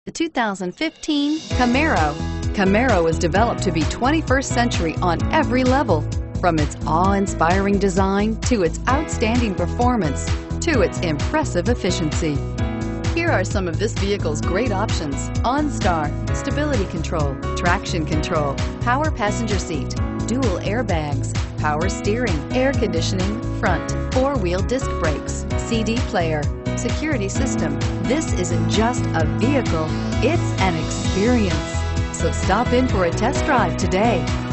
The 2015 Camaro. Camaro is developed to be 21st century on every level, from its awe-inspiring design to its outstanding performance to its impressive efficiency. Here are some of this vehicle's great options: OnStar, stability control, traction control, power passenger seat, dual airbags, power steering, air conditioning, front, four-wheel disc brakes, CD player, security system. This isn't just a vehicle, it's an experience. So stop in for a test drive today.